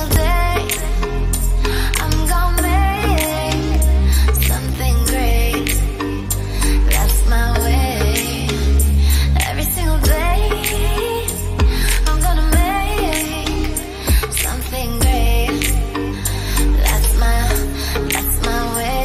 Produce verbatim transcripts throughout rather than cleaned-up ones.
single day I'm gonna make something great. That's my way. Every single day I'm gonna make something great. That's my, that's my way.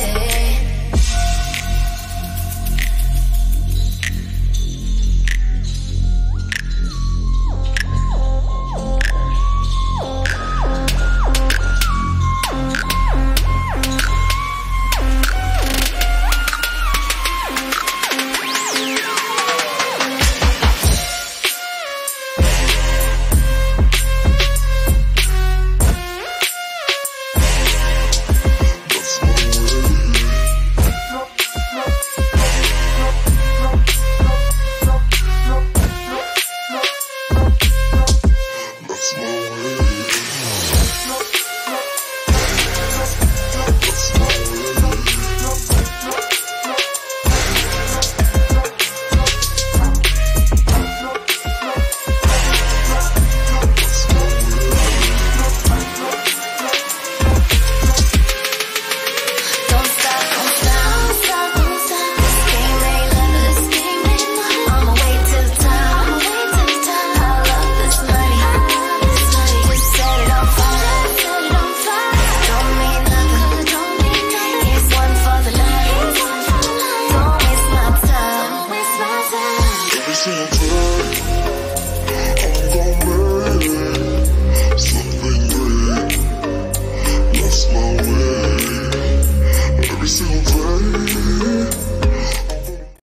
Every single time